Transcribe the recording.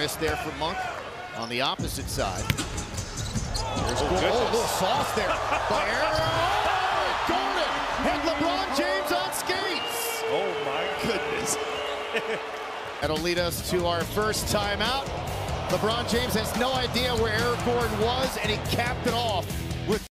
miss there for Monk on the opposite side. There's a little sauce there by Aaron. Oh, Gordon had LeBron James on skates. Oh my goodness. That'll lead us to our first timeout. LeBron James has no idea where Eric Gordon was, and he capped it off with